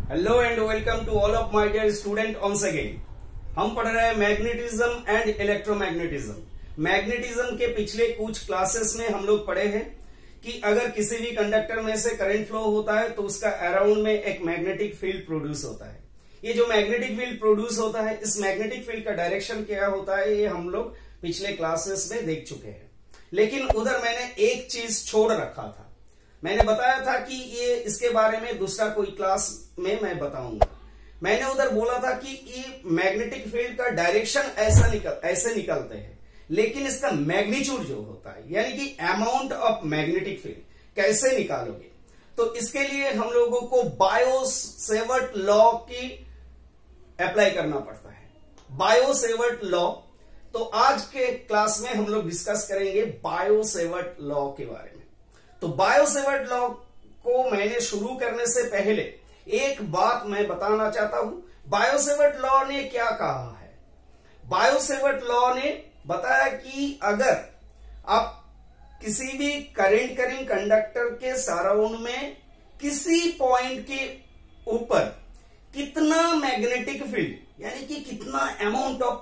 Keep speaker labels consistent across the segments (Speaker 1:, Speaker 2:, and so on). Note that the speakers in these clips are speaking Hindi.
Speaker 1: Hello and welcome to all of my dear students again. हम पढ़ रहे हैं मैग्नेटिज्म एंड इलेक्ट्रोमैग्नेटिज्म। मैग्नेटिज्म के पिछले कुछ क्लासेस में हम लोग पढ़े हैं कि अगर किसी भी कंडक्टर में से करंट फ्लो होता है तो उसका अराउंड में एक मैग्नेटिक फील्ड प्रोड्यूस होता है। ये जो मैग्नेटिक फील्ड प्रोड्यूस होता है, इस मैग्नेटिक फील्ड का डायरेक्शन क्या होता है, ये हम लोग पिछले क्लासेस में देख चुके हैं। लेकिन उधर मैंने एक चीज छोड़ रखा था। मैंने बताया था कि ये इसके बारे में दूसरा कोई क्लास में मैं बताऊंगा। मैंने उधर बोला था कि ये मैग्नेटिक फील्ड का डायरेक्शन ऐसे निकलते हैं, लेकिन इसका मैग्नीट्यूड जो होता है यानी कि अमाउंट ऑफ मैग्नेटिक फील्ड कैसे निकालोगे, तो इसके लिए हम लोगों को बायो-सेवर्ट लॉ की अप्लाई करना पड़ता है। बायो-सेवर्ट लॉ, तो आज के क्लास में हम लोग डिस्कस करेंगे बायो-सेवर्ट लॉ के बारे में। तो बायो-सेवर्ट लॉ को मैंने शुरू करने से पहले एक बात मैं बताना चाहता हूं। बायो-सेवर्ट लॉ ने क्या कहा है? बायो-सेवर्ट लॉ ने बताया कि अगर आप किसी भी करंट कैरिंग कंडक्टर के सराउंड में किसी पॉइंट के ऊपर कितना मैग्नेटिक फील्ड यानी कि कितना अमाउंट ऑफ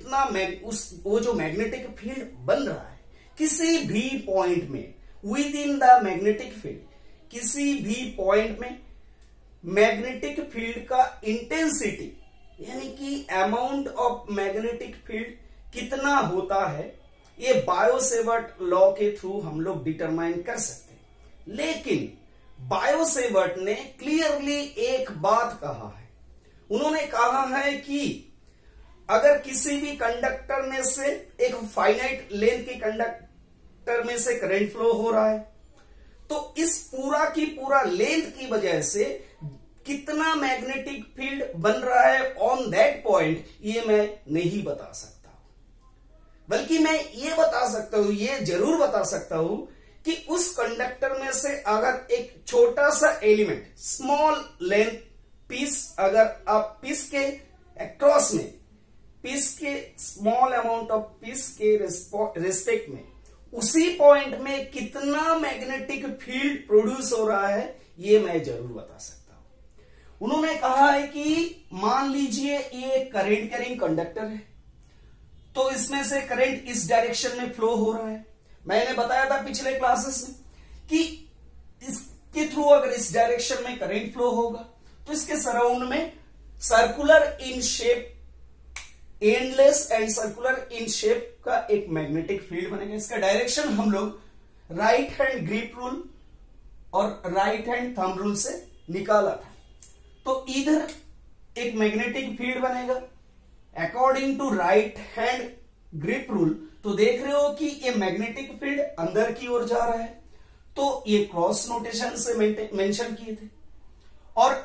Speaker 1: वो जो मैग्नेटिक फील्ड बन रहा है किसी भी पॉइंट में within the magnetic field, किसी भी पॉइंट में मैग्नेटिक फील्ड का इंटेंसिटी यानी कि अमाउंट ऑफ मैग्नेटिक फील्ड कितना होता है, ये बायो-सेवर्ट लॉ के थ्रू हम लोग डिटरमाइन कर सकते हैं। लेकिन बायो-सेवर्ट ने क्लियरली एक बात कहा है। उन्होंने कहा है कि अगर किसी भी कंडक्टर में से एक फाइनाइट लेंथ के कंडक्टर में से करंट फ्लो हो रहा है, तो इस पूरा की पूरा लेंथ की वजह से कितना मैग्नेटिक फील्ड बन रहा है ऑन दैट पॉइंट, ये मैं नहीं बता सकता, बल्कि मैं ये बता सकता हूं, ये जरूर बता सकता हूं कि उस कंडक्टर में से अगर एक छोटा सा एलिमेंट, स्मॉल लेंथ पीस, अगर आप पीस के अक्रॉस में, पीस के स्मॉल अमाउंट ऑफ पीस के रेस्पेक्ट में उसी पॉइंट में कितना मैग्नेटिक फील्ड प्रोड्यूस हो रहा है, ये मैं जरूर बता सकता हूं। उन्होंने कहा है कि मान लीजिए ये करंट कैरिंग कंडक्टर है, तो इसमें से करंट इस डायरेक्शन में फ्लो हो रहा है। मैंने बताया था पिछले क्लासेस में कि इसके थ्रू अगर इस डायरेक्शन में करंट फ्लो होगा तो इसके सराउंड में circular in shape, endless and circular in shape का एक मैग्नेटिक फील्ड बनेगा। इसका डायरेक्शन हम लोग राइट हैंड ग्रिप रूल और राइट हैंड थंब रूल से निकाला था। तो इधर एक मैग्नेटिक फील्ड बनेगा according to right hand grip rule. तो देख रहे हो कि ये मैग्नेटिक फील्ड अंदर की ओर जा रहा है, तो ये क्रॉस नोटेशन से मेंशन किए थे। और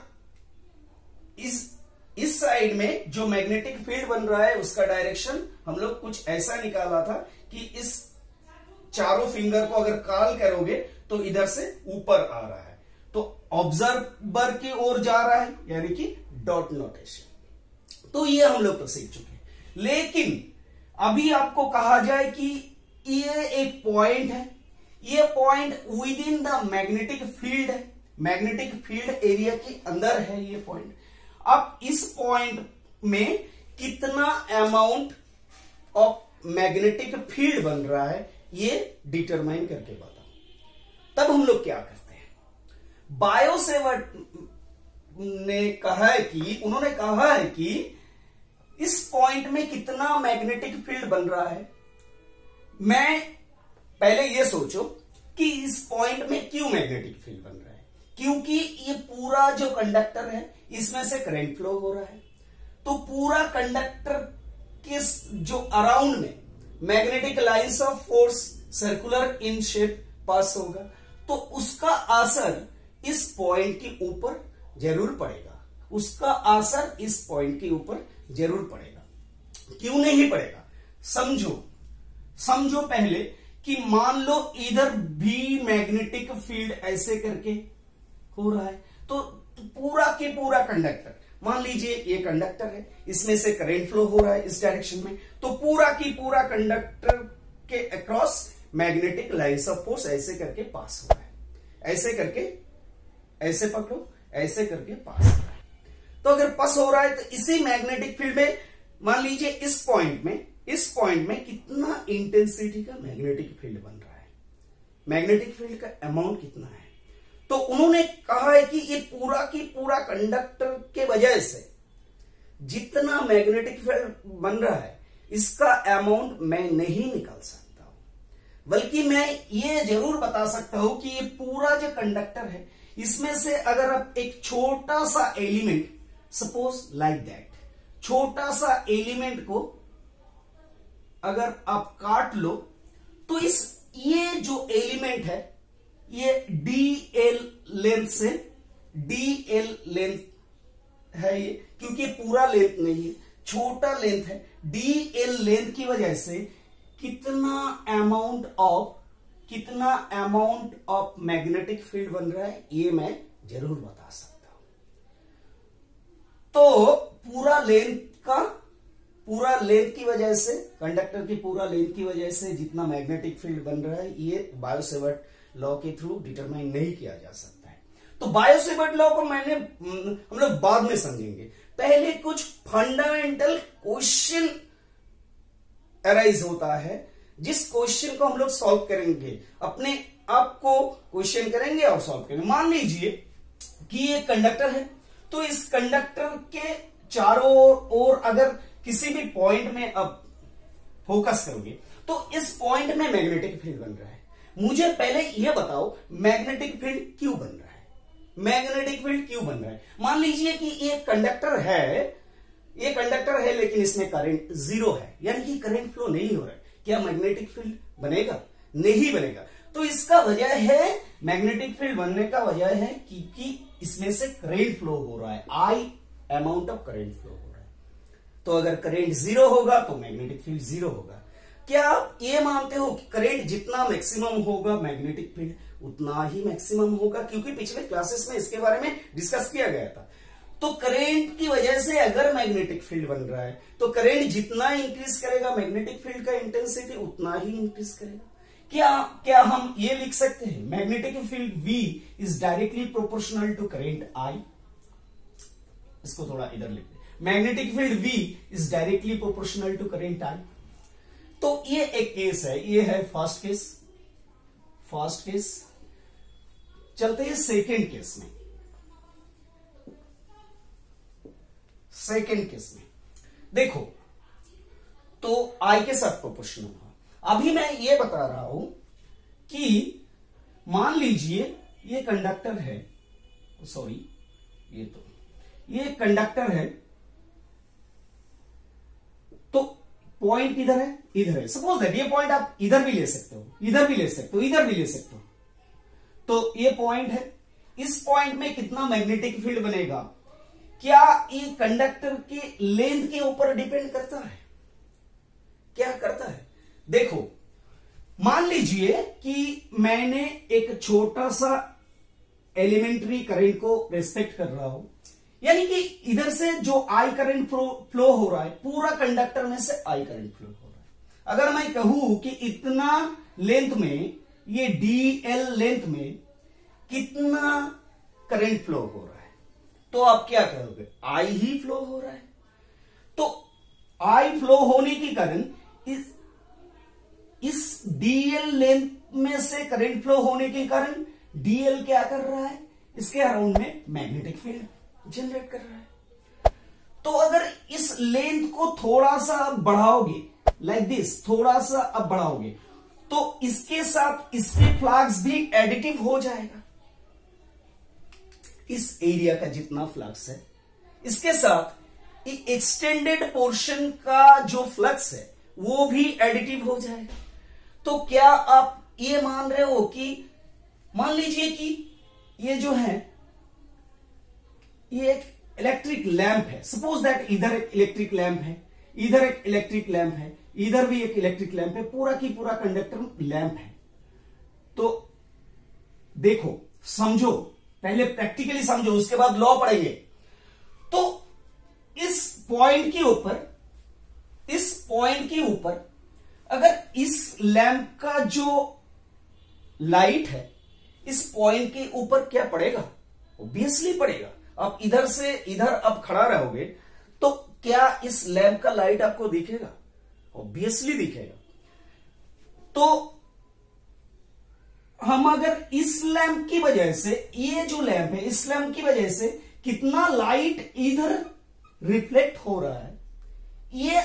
Speaker 1: इस साइड में जो मैग्नेटिक फील्ड बन रहा है उसका डायरेक्शन हम लोग कुछ ऐसा निकाला था कि इस चारों फिंगर को अगर काल करोगे तो इधर से ऊपर आ रहा है, तो ऑब्जर्वर की ओर जा रहा है यानी कि डॉट नोटेशन। तो ये हम लोग तो सीख चुके हैं। लेकिन अभी आपको कहा जाए कि ये एक पॉइंट है, ये point within the magnetic field है, मैग्नेटिक फील्ड एरिया के अंदर है ये पॉइंट। अब इस पॉइंट में कितना अमाउंट ऑफ मैग्नेटिक फील्ड बन रहा है ये डिटरमाइन करके बताओ। तब हम लोग क्या करते हैं? बायो-सेवर्ट ने कहा है कि, उन्होंने कहा है कि इस पॉइंट में कितना मैग्नेटिक फील्ड बन रहा है। मैं पहले ये सोचो कि इस पॉइंट में क्यों मैग्नेटिक फील्ड बन रहा है, क्योंकि ये पूरा जो कंडक्टर है इसमें से करंट फ्लो हो रहा है, तो पूरा कंडक्टर के जो अराउंड में magnetic lines of force circular in shape pass होगा, तो उसका असर इस पॉइंट के ऊपर जरूर पड़ेगा, उसका असर इस पॉइंट के ऊपर जरूर पड़ेगा। क्यों नहीं पड़ेगा? समझो पहले कि मान लो इधर भी मैग्नेटिक फील्ड ऐसे करके हो रहा है, तो पूरा के पूरा कंडक्टर, मान लीजिए ये कंडक्टर है, इसमें से करंट फ्लो हो रहा है इस डायरेक्शन में, तो पूरा की पूरा कंडक्टर के across magnetic lines of force ऐसे करके पास हो रहा है, ऐसे करके, ऐसे पकड़ो, ऐसे करके पास हो रहा है। तो अगर पास हो रहा है तो इसी मैग्नेटिक फील्ड में मान लीजिए इस पॉइंट में कितना इंटेंसिटी का मैग्नेटिक फील्ड बन रहा है, मैग्नेटिक फील्ड का अमाउंट कितना है। तो उन्होंने कहा है कि ये पूरा की पूरा कंडक्टर के वजह से जितना मैग्नेटिक फील्ड बन रहा है इसका अमाउंट मैं नहीं निकाल सकता हूं, बल्कि मैं ये जरूर बता सकता हूं कि ये पूरा जो कंडक्टर है इसमें से अगर आप एक छोटा सा एलिमेंट, सपोज लाइक दैट, छोटा सा एलिमेंट को अगर आप काट लो तो ये जो एलिमेंट है ये dl लेंथ से, dl लेंथ है ये, क्योंकि पूरा लेंथ नहीं है, छोटा लेंथ है, dl लेंथ की वजह से कितना अमाउंट ऑफ मैग्नेटिक फील्ड बन रहा है ये मैं जरूर बता सकता हूं। तो पूरा लेंथ की वजह से, कंडक्टर की पूरा लेंथ की वजह से जितना मैग्नेटिक फील्ड बन रहा है ये बायो-सेवर्ट लॉ के थ्रू डिटरमाइन नहीं किया जा सकता है। तो बायो-सेवर्ट लॉ को हम लोग बाद में समझेंगे, पहले कुछ फंडामेंटल क्वेश्चन अराइज होता है, जिस क्वेश्चन को हम लोग सॉल्व करेंगे, अपने आप को क्वेश्चन करेंगे और सॉल्व करेंगे। मान लीजिए कि ये कंडक्टर है, तो इस कंडक्टर के चारों ओर अगर किसी भी पॉइंट में अब फोकस करोगे तो इस पॉइंट में मैग्नेटिक फील्ड बन रहा है। मुझे पहले यह बताओ मैग्नेटिक फील्ड क्यों बन रहा है, मैग्नेटिक फील्ड क्यों बन रहा है। मान लीजिए कि ये कंडक्टर है लेकिन इसमें करंट जीरो है, यानी कि करंट फ्लो नहीं हो रहा है, क्या मैग्नेटिक फील्ड बनेगा? नहीं बनेगा। तो इसका वजह है, मैग्नेटिक फील्ड बनने का वजह है क्योंकि इसमें से करंट फ्लो हो रहा है, I amount of current flow हो रहा है। तो अगर करंट जीरो होगा तो मैग्नेटिक फील्ड जीरो होगा। क्या आप ये मानते हो कि करंट जितना मैक्सिमम होगा मैग्नेटिक फील्ड उतना ही मैक्सिमम होगा? क्योंकि पिछले क्लासेस में इसके बारे में डिस्कस किया गया था। तो करंट की वजह से अगर मैग्नेटिक फील्ड बन रहा है तो करंट जितना इंक्रीज करेगा मैग्नेटिक फील्ड का इंटेंसिटी उतना ही इंक्रीज करेगा। क्या हम ये लिख सकते हैं magnetic field V is directly proportional to current I? इसको थोड़ा इधर लिखते हैं, magnetic field V is directly proportional to current I। तो ये एक केस है, ये है फर्स्ट केस। चलते हैं सेकेंड केस में। सेकेंड केस में देखो तो I के साथ प्रोपोर्शनल हुआ। अभी मैं ये बता रहा हूं कि मान लीजिए ये कंडक्टर है, सॉरी ये कंडक्टर है, तो पॉइंट किधर है? इधर है। सपोज दैट ये पॉइंट आप इधर भी ले सकते हो, इधर भी ले सकते हो, इधर भी ले सकते हो। तो ये पॉइंट है, इस पॉइंट में कितना मैग्नेटिक फील्ड बनेगा? क्या ये कंडक्टर के लेंथ के ऊपर डिपेंड करता है? क्या करता है? देखो मान लीजिए कि मैंने एक छोटा सा एलिमेंट्री करंट को रेस्पेक्ट कर रहा हूं, यानी कि इधर से जो आई करंट फ्लो हो रहा है, पूरा कंडक्टर में से आई करंट फ्लो हो रहा है। अगर मैं कहूं कि इतना लेंथ में, ये dl लेंथ में कितना करंट फ्लो हो रहा है, तो आप क्या करोगे? आई ही फ्लो हो रहा है। तो आई फ्लो होने के कारण इस dl लेंथ में से करंट फ्लो होने के कारण dl क्या कर रहा है? इसके अराउंड में मैग्नेटिक फील्ड जनरेट कर रहा है। तो अगर इस लेंथ को थोड़ा सा बढ़ाओगे, लाइक दिस, थोड़ा सा अब बढ़ाओगे, तो इसके साथ इसके फ्लक्स भी एडिटिव हो जाएगा। इस एरिया का जितना फ्लक्स है, इसके साथ एक्सटेंडेड पोर्शन का जो फ्लक्स है वो भी एडिटिव हो जाएगा। तो क्या आप ये मान रहे हो कि मान लीजिए कि ये जो है ये एक इलेक्ट्रिक लैंप है, सपोज दैट इधर एक इलेक्ट्रिक लैंप है, इधर एक इलेक्ट्रिक लैंप है, इधर भी एक इलेक्ट्रिक लैंप है, पूरा की पूरा कंडक्टर लैंप है। तो देखो, समझो, पहले प्रैक्टिकली समझो, उसके बाद लॉ पढ़ेंगे। तो इस पॉइंट के ऊपर अगर इस लैंप का जो लाइट है इस पॉइंट के ऊपर क्या पड़ेगा? ऑब्वियसली पड़ेगा। आप इधर से इधर अब खड़ा रहोगे तो क्या इस लैंप का लाइट आपको दिखेगा? ऑब्वियसली दिखेगा। तो हम अगर इस लैंप की वजह से, ये जो लैंप है इस लैंप की वजह से कितना लाइट इधर रिफ्लेक्ट हो रहा है, ये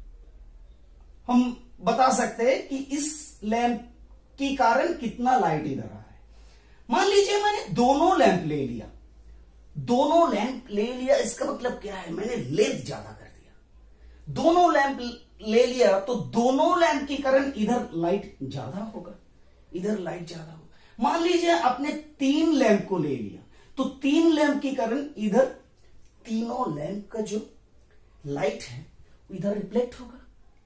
Speaker 1: हम बता सकते हैं कि इस लैंप के कारण कितना लाइट इधर आ रहा है। मान लीजिए मैंने दोनों लैंप ले लिया, दोनों लैंप ले लिया, इसका मतलब क्या है? मैंने लेंथ ज्यादा कर दिया। दोनों लैंप ले लिया तो दोनों लैंप की कारण इधर लाइट ज्यादा होगा, इधर लाइट ज्यादा होगा। मान लीजिए आपने 3 लैंप को ले लिया तो 3 लैंप के कारण इधर तीनों लैंप का जो लाइट है इधर रिफ्लेक्ट होगा।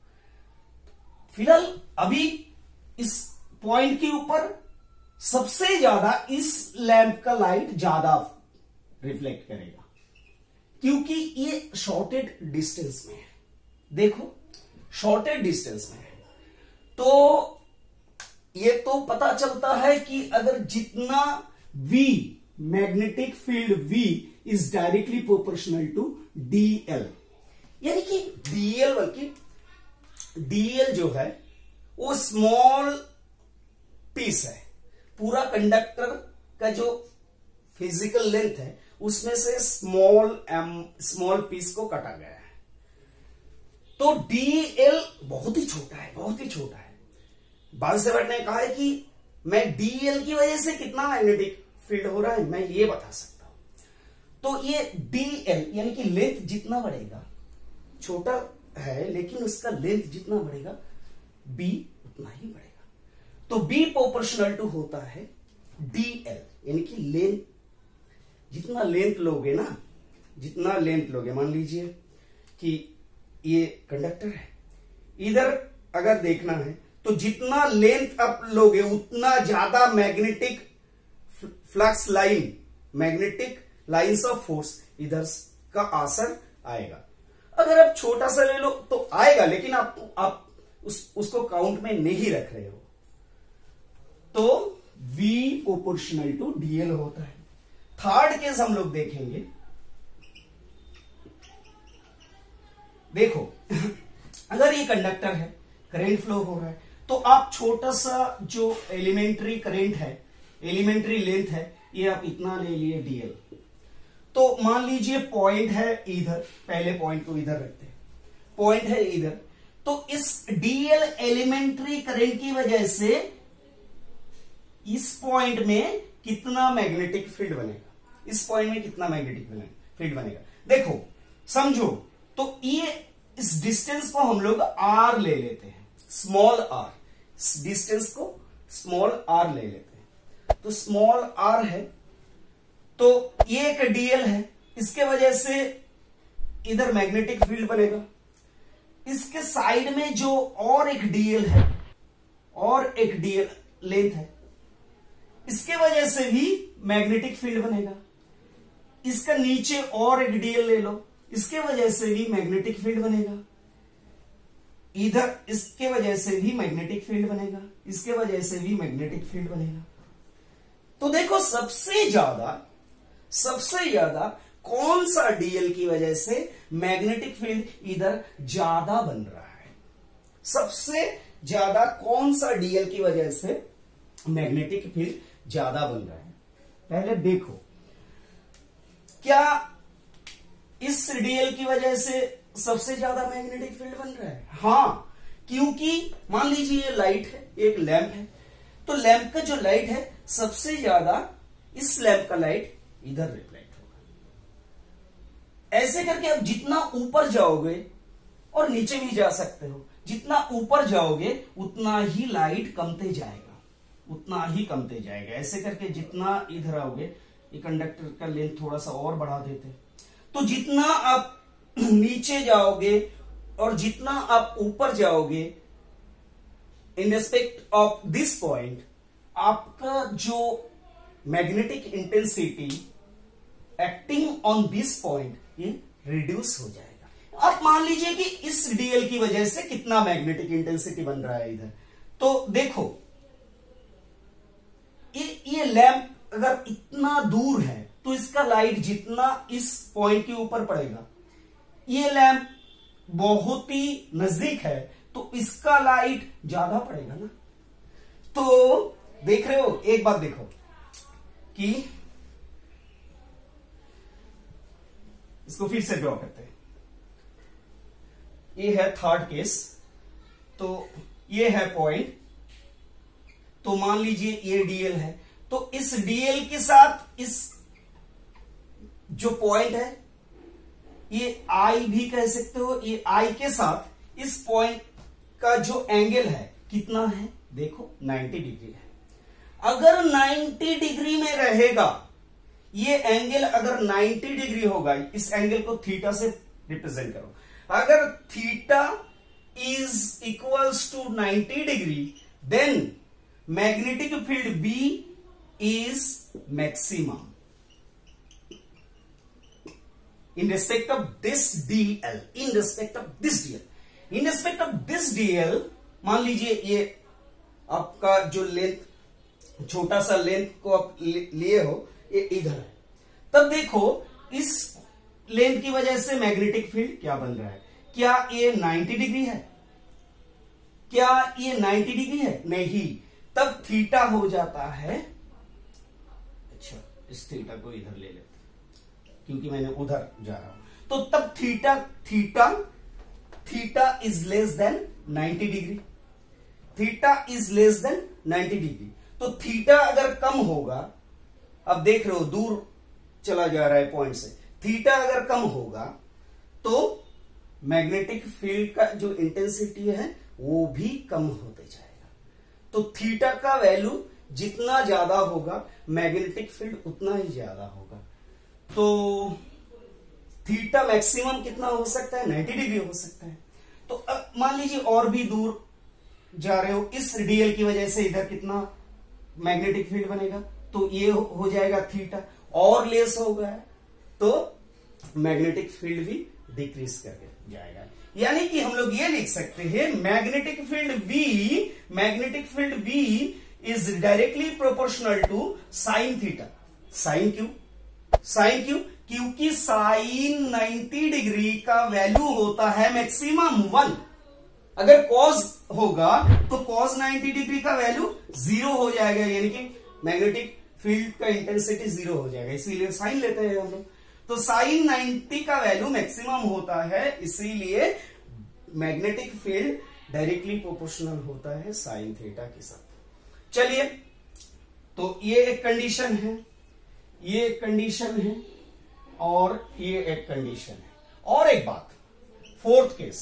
Speaker 1: फिलहाल अभी इस पॉइंट के ऊपर सबसे ज्यादा इस लैंप का लाइट ज्यादा रिफ्लेक्ट करेगा क्योंकि ये शॉर्टेड डिस्टेंस में है। देखो शॉर्टेड डिस्टेंस में है तो ये तो पता चलता है कि अगर जितना V magnetic field V is directly proportional to DL, यानी कि DL बल्कि DL जो है वो स्मॉल पीस है, पूरा कंडक्टर का जो फिजिकल लेंथ है उसमें से स्मॉल पीस को काटा गया है। तो DL बहुत ही छोटा है, बहुत ही छोटा है। बालसेवर्ट ने कहा है कि मैं DL की वजह से कितना मैग्नेटिक फील्ड हो रहा है मैं ये बता सकता हूं। तो ये DL यानी कि लेंथ जितना बढ़ेगा, छोटा है लेकिन उसका लेंथ जितना बढ़ेगा B उतना ही बढ़ेगा। तो B प्रोपोर्शनल टू होता है DL, यानी कि लेंथ, जितना लेंथ लोगे ना, जितना लेंथ लोगे, मान लीजिए कि ये कंडक्टर है, इधर अगर देखना है तो जितना लेंथ आप लोगे उतना ज्यादा magnetic flux line, magnetic lines of force इधर का असर आएगा। अगर आप छोटा सा ले लो तो आएगा लेकिन आप उसको काउंट में नहीं रख रहे हो। तो V प्रोपोर्शनल टू DL होता है। थर्ड केस हम लोग देखेंगे। देखो अगर ये कंडक्टर है, करंट फ्लो हो रहा है, तो आप छोटा सा जो एलिमेंट्री करंट है, एलिमेंट्री लेंथ है, ये आप इतना ले लिए DL। तो मान लीजिए पॉइंट है इधर, पहले पॉइंट को इधर रखते हैं, पॉइंट है इधर, तो इस DL एलिमेंट्री करंट की वजह से इस पॉइंट में कितना मैग्नेटिक फील्ड बनेगा, इस पॉइंट में कितना मैग्नेटिक फील्ड बनेगा। देखो समझो, तो ये इस डिस्टेंस को हम लोग R ले लेते हैं, स्मॉल r, इस डिस्टेंस को स्मॉल r ले लेते हैं। तो स्मॉल r है तो ये एक DL है, इसके वजह से इधर मैग्नेटिक फील्ड बनेगा। इसके साइड में जो और एक DL है, और एक DL लेंथ है, इसके वजह से भी मैग्नेटिक फील्ड बनेगा। इसका नीचे और एक DL ले लो, इसके वजह से भी मैग्नेटिक फील्ड बनेगा। इधर इसके वजह से भी मैग्नेटिक फील्ड बनेगा, इसके वजह से भी मैग्नेटिक फील्ड बनेगा। तो देखो सबसे ज्यादा कौन सा DL की वजह से मैग्नेटिक फील्ड इधर ज्यादा बन रहा है? सबसे ज्यादा कौन सा DL की वजह से मैग्नेटिक फील्ड ज्यादा बन रहा है? पहले देखो, क्या इस DL की वजह से सबसे ज्यादा मैग्नेटिक फील्ड बन रहा है? हाँ, क्योंकि मान लीजिए ये लाइट है, एक लैंप है, तो लैंप का जो लाइट है सबसे ज्यादा इस लैंप का लाइट इधर रिफ्लेक्ट होगा। ऐसे करके आप जितना ऊपर जाओगे, और नीचे भी जा सकते हो, जितना ऊपर जाओगे उतना ही लाइट कमते जाएगा, उतना ही कमते जाएगा। ऐसे करके जितना इधर आओगे, ये कंडक्टर का लेंथ थोड़ा सा और बढ़ा देते, तो जितना आप नीचे जाओगे और जितना आप ऊपर जाओगे, in respect of this point, आपका जो magnetic intensity acting on this point ये रिड्यूस हो जाएगा। आप मान लीजिए कि इस DL की वजह से कितना मैग्नेटिक इंटेंसिटी बन रहा है इधर। तो देखो ये लैंप अगर इतना दूर है तो इसका लाइट जितना इस पॉइंट के ऊपर पड़ेगा, ये लैंप बहुत ही नजदीक है तो इसका लाइट ज्यादा पड़ेगा ना। तो देख रहे हो, एक बात देखो कि इसको फिर से ड्रॉ करते हैं। ये है थर्ड केस, तो ये है पॉइंट, तो मान लीजिए ये डीएल है, तो इस डीएल के साथ इस जो पॉइंट है ये आई भी कह सकते हो, ये आई के साथ इस पॉइंट का जो एंगल है कितना है, देखो 90 डिग्री है। अगर 90 डिग्री में रहेगा ये एंगल, अगर 90 डिग्री होगा, इस एंगल को थीटा से रिप्रेजेंट करो, अगर theta is equals to 90 degree then magnetic field B is maximum in respect of this DL, in respect of this DL, in respect of this DL। मान लीजिए ये आपका जो लेंथ, छोटा सा लेंथ को आप लिए हो, ये इधर है, तब देखो इस लेंथ की वजह से मैग्नेटिक फील्ड क्या बन रहा है, क्या ये 90 डिग्री है, क्या ये 90 डिग्री है, नहीं, तब थीटा हो जाता है, अच्छा इस थीटा को इधर ले लेते क्योंकि मैंने उधर जा रहा हूं, तो तब theta is less than 90 degree, theta is less than 90 degree. तो थीटा अगर कम होगा, अब देख रहे हो दूर चला जा रहा है पॉइंट से, थीटा अगर कम होगा तो मैग्नेटिक फील्ड का जो इंटेंसिटी है वो भी कम होते जाएगा। तो थीटा का वैल्यू जितना ज्यादा होगा मैग्नेटिक फील्ड उतना ही ज्यादा होगा। तो थीटा मैक्सिमम कितना हो सकता है, 90 डिग्री हो सकता है। तो अब मान लीजिए और भी दूर जा रहे हो, इस डीएल की वजह से इधर कितना मैग्नेटिक फील्ड बनेगा, तो ये हो जाएगा थीटा, और लेस हो गया तो मैग्नेटिक फील्ड भी डिक्रीज करके जाएगा। यानी कि हम लोग ये लिख सकते हैं magnetic field V is directly proportional to sine theta. Sine क्यों? क्योंकि साइन 90 डिग्री का वैल्यू होता है मैक्सिमम 1। अगर कॉस होगा तो कॉस 90 डिग्री का वैल्यू 0 हो जाएगा, यानी कि मैग्नेटिक फील्ड का इंटेंसिटी 0 हो जाएगा, इसीलिए साइन लेते हैं हम लोग। तो साइन 90 का वैल्यू मैक्सिमम होता है, इसीलिए मैग्नेटिक फील्ड डायरेक्टली प्रोपोर्शनल होता है साइन थीटा के साथ। चलिए, तो ये एक कंडीशन है, ये एक कंडीशन है, और ये एक कंडीशन है। और एक बात, फोर्थ केस,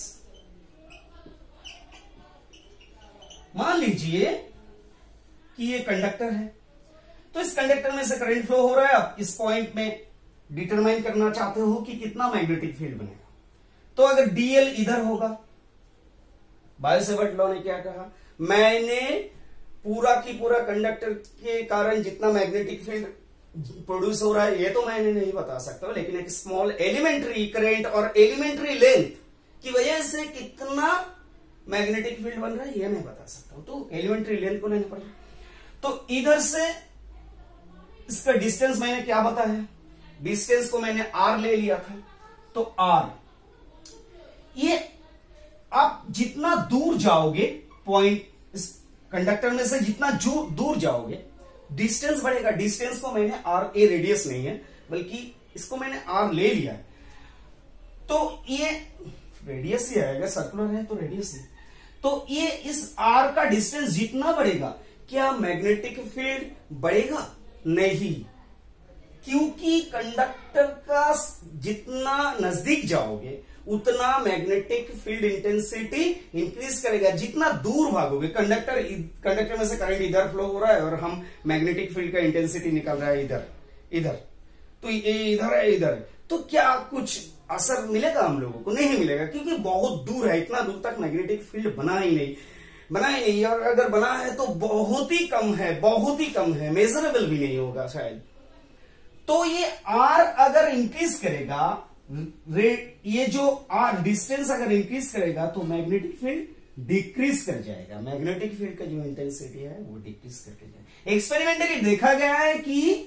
Speaker 1: मान लीजिए कि ये कंडक्टर है, तो इस कंडक्टर में से करंट फ्लो हो रहा है। आप इस पॉइंट में डिटरमाइन करना चाहते हो कि कितना मैग्नेटिक फील्ड बनेगा। तो अगर डीएल इधर होगा, बायो-सेवर्ट लॉ ने क्या कहा, मैंने पूरा की पूरा कंडक्टर के कारण जितना मैग्नेटिक फील्ड प्रोड्यूस हो रहा है ये तो मैंने नहीं बता सकता, लेकिन एक स्मॉल एलिमेंट्री करंट और एलिमेंट्री लेंथ की वजह से कितना मैग्नेटिक फील्ड बन रहा है ये मैं बता सकता हूं। तो एलिमेंट्री लेंथ को लेना पड़ेगा। तो इधर से इसका डिस्टेंस मैंने क्या बताया, डिस्टेंस को मैंने आर ले लिया था, तो आर, ये आप जितना दूर जाओगे पॉइंट इस कंडक्टर में से, जितना दूर जाओगे डिस्टेंस बढ़ेगा। डिस्टेंस को मैंने आर, ए रेडियस नहीं है बल्कि इसको मैंने आर ले लिया है, तो ये रेडियस ही आएगा, सर्कुलर है तो रेडियस है। तो ये इस आर का डिस्टेंस जितना बढ़ेगा, क्या मैग्नेटिक फील्ड बढ़ेगा? नहीं, क्योंकि कंडक्टर का जितना नजदीक जाओगे उतना मैग्नेटिक फील्ड इंटेंसिटी इंक्रीज करेगा। जितना दूर भागोगे, कंडक्टर में से करंट इधर फ्लो हो रहा है और हम मैग्नेटिक फील्ड का इंटेंसिटी निकल रहा है इधर, तो ये इधर है, इधर है, तो क्या कुछ असर मिलेगा हम लोगों को? नहीं मिलेगा, क्योंकि बहुत दूर है, इतना दूर तक मैग्नेटिक फील्ड बना ही नहीं, और अगर बना है तो बहुत ही कम है, मेजरेबल भी नहीं होगा शायद। तो ये आर अगर इंक्रीज करेगा, ये जो आर डिस्टेंस अगर इंक्रीज करेगा तो मैग्नेटिक फील्ड डिक्रीज कर जाएगा, मैग्नेटिक फील्ड का जो इंटेंसिटी है वो डिक्रीज करके जाएगा। एक्सपेरिमेंटली देखा गया है कि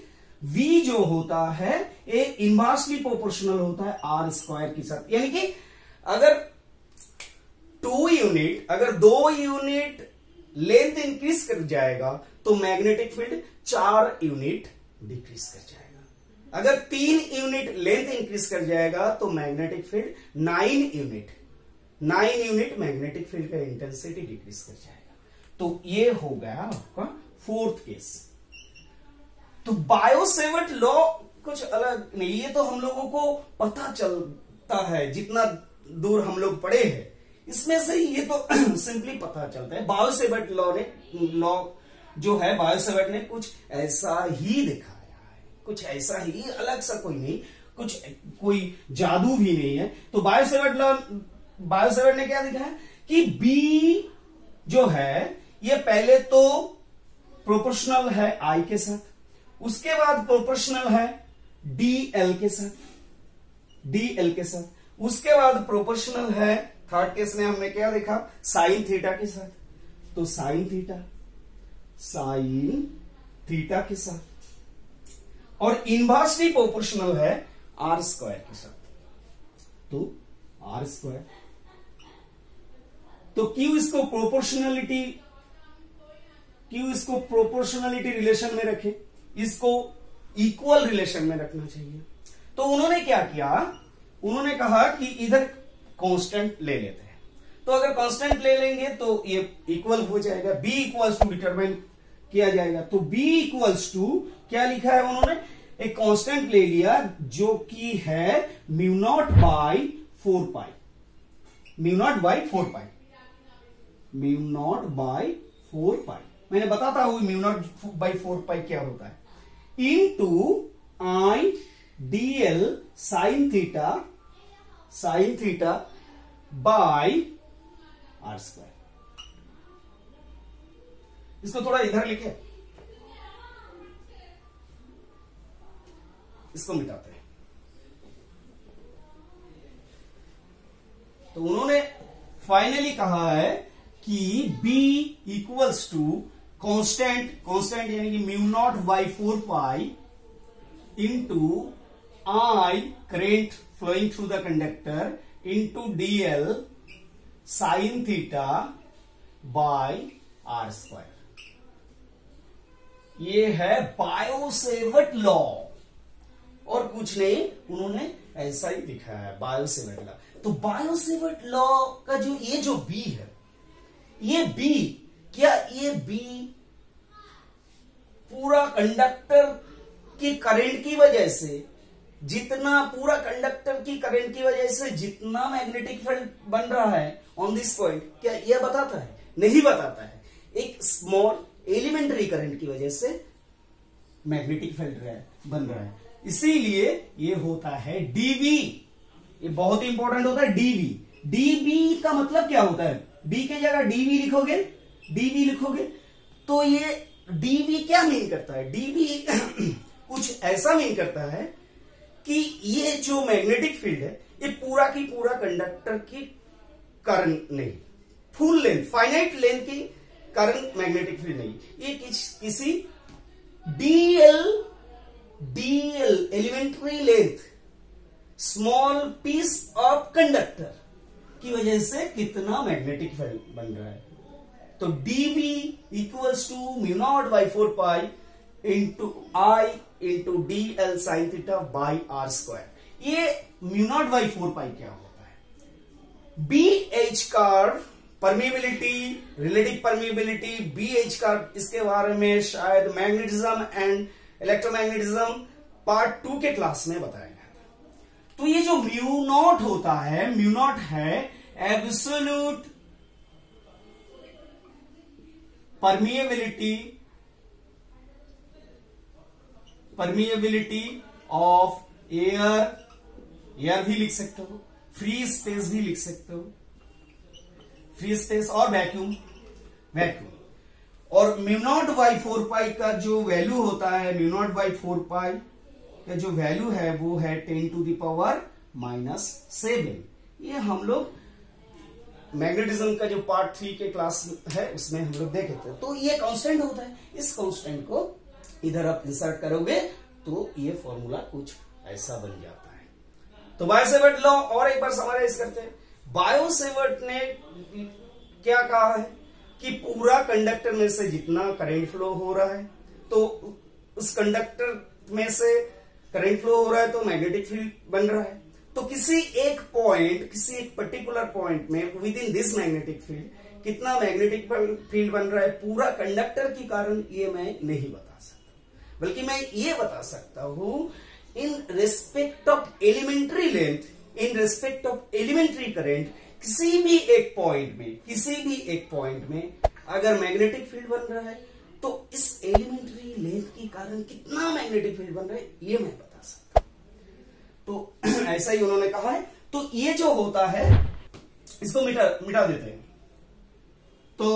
Speaker 1: V जो होता है ये इनवर्सली प्रोपोर्शनल होता है R स्क्वायर के साथ। यानी कि अगर 2 यूनिट लेंथ इंक्रीज कर जाएगा तो मैग्नेटिक फील्ड 4 यूनिट डिक्रीज कर जाएगा। अगर 3 यूनिट लेंथ इंक्रीज कर जाएगा तो magnetic field 9 unit magnetic field का इंटेंसिटी डिक्रीज कर जाएगा। तो ये हो गया आपका फोर्थ केस। तो बायो-सेवर्ट लॉ कुछ अलग नहीं, ये तो हम लोगों को पता चलता है, जितना दूर हम लोग पढ़े हैं इसमें से ये तो सिंपली पता चलता है। बायो-सेवर्ट लॉ जो है, बायो-सेवर्ट ने कुछ ऐसा ही दिखाया है, कुछ ऐसा ही, अलग सा कोई नहीं, कोई जादू भी नहीं है। तो बायो-सेवर्ट ने क्या दिखाया कि बी जो है ये पहले तो प्रोपोर्शनल है आई के साथ, उसके बाद प्रोपोर्शनल है डीएल के साथ, उसके बाद प्रोपोर्शनल है थर्ड केस में हमने क्या देखा, साइन थीटा के साथ। तो साइन थीटा के साथ, और इनवर्सली प्रोपोर्शनल है आर स्क्वायर के साथ। तो आर स्क्वायर, तो क्यों इसको प्रोपोर्शनलिटी रिलेशन में रखे, इसको इक्वल रिलेशन में रखना चाहिए। तो उन्होंने क्या किया, उन्होंने कहा कि इधर कांस्टेंट ले लेते हैं। तो अगर कांस्टेंट ले लेंगे तो ये इक्वल हो जाएगा, b इक्वल्स टू डिटरमाइन किया जाएगा। तो b इक्वल्स टू क्या लिखा है उन्होंने, एक कांस्टेंट ले लिया जो कि है mu naught by 4 pi, mu naught by 4 pi. मैंने बताता हूं म्यू नॉट बाई 4 पाई क्या होता है, into I dl sine theta by R square. इसको थोड़ा इधर लिखे, इसको मिटाते हैं। तो उन्होंने फाइनली कहा है कि b इक्वल्स टू कांस्टेंट यानी कि mu naught by 4 pi into I current flowing through the conductor into dl sin theta by r square। ये है बायो-सेवर्ट लॉ और कुछ नहीं, उन्होंने ऐसा ही दिखाया है बायो-सेवर्ट लॉ। तो बायो-सेवर्ट लॉ का जो B है, ये B पूरा कंडक्टर के करंट की वजह से, पूरा कंडक्टर की करंट की वजह से जितना मैग्नेटिक फील्ड बन रहा है ऑन दिस पॉइंट, क्या यह बताता है? नहीं बताता है। एक स्मॉल एलिमेंट्री करंट की वजह से मैग्नेटिक फील्ड बन रहा है, इसीलिए ये होता है डीवी। ये बहुत ही इंपॉर्टेंट होता है डीवी। डीवी का मतलब क्या होता है, डी के जगह डीवी लिखोगे तो ये डीवी क्या मीन करता है, डीवी कुछ ऐसा मीन करता है कि ये जो मैग्नेटिक फील्ड है ये पूरा की पूरा कंडक्टर की करंट नहीं, फुल लेंथ, फाइनाइट लेंथ की करंट मैग्नेटिक फील्ड नहीं, ये किसी DL elementary length small piece of conductor की वजह से कितना मैग्नेटिक फील्ड बन रहा है। तो DV equals to mu naught by 4 pi into I into DL sine theta by R square. ये म्यू नॉट बाई 4 पाई क्या होता है, BH curve, permeability, relative permeability, BH curve, इसके बारे में शायद मैग्नेटिज्म एंड इलेक्ट्रोमैग्नेटिज्म पार्ट 2 के क्लास में बताया गया था। तो ये जो म्यू नॉट होता है, म्यू नॉट है एब्सोल्यूट परमिएबिलिटी ऑफ एयर भी लिख सकते हो, फ्री स्पेस भी लिख सकते हो, फ्री स्पेस और वैक्यूम। और म्यू नॉट बाई 4 पाई का जो वैल्यू होता है, म्यू नॉट बाई 4 पाई का जो वैल्यू है वो है 10 टू द पावर -7। ये हम लोग मैग्नेटिज्म का जो पार्ट 3 के क्लास है उसमें हम लोग देखे थे। तो ये कांस्टेंट होता है, इस कांस्टेंट को इधर आप इंसर्ट करोगे तो ये फॉर्मूला कुछ ऐसा बन जाता है। तो बायो-सेवर्ट लॉ और एक बार समराइज करते हैं। बायो-सेवर्ट ने क्या कहा है कि पूरा कंडक्टर में से जितना करंट फ्लो हो रहा है, तो उस कंडक्टर में से करंट फ्लो हो रहा है तो मैग्नेटिक फील्ड बन रहा है। तो किसी एक पर्टिकुलर पॉइंट में within this magnetic field कितना मैग्नेटिक फील्ड बन रहा है पूरा कंडक्टर के कारण, ये मैं नहीं बता सकता, बल्कि मैं ये बता सकता हूं in respect of elementary length, in respect of elementary current, किसी भी एक पॉइंट में अगर मैग्नेटिक फील्ड बन रहा है तो इस एलिमेंट्री लेंथ के कारण कितना मैग्नेटिक फील्ड बन रहा है ये मैं बता सकता हूं। तो ऐसा ही उन्होंने कहा है। तो ये जो होता है इसको मिटा देते हैं। तो